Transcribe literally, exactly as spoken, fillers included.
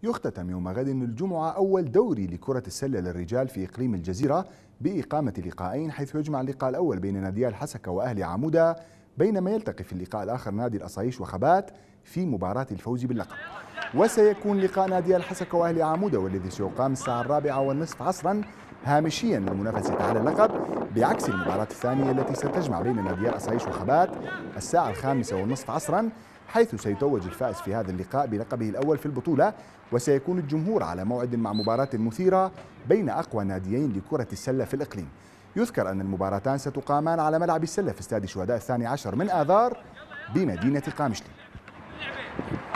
يختتم يوم غد الجمعة أول دوري لكرة السلة للرجال في إقليم الجزيرة بإقامة لقاءين، حيث يجمع اللقاء الأول بين نادي الحسكة وأهلي عمودة، بينما يلتقي في اللقاء الآخر نادي الأصايش وخبات في مباراة الفوز باللقب. وسيكون لقاء نادي الحسكة وأهلي عمودة والذي سيقام الساعة الرابعة والنصف عصرا هامشيا للمنافسة على اللقب، بعكس المباراة الثانية التي ستجمع بين نادي الأصايش وخبات الساعة الخامسة والنصف عصرا، حيث سيتوج الفائز في هذا اللقاء بلقبه الأول في البطولة. وسيكون الجمهور على موعد مع مباراة مثيرة بين أقوى ناديين لكرة السلة في الإقليم. يذكر أن المباراتان ستقامان على ملعب السلة في استاد الشهداء الثاني عشر من آذار بمدينة قامشلي.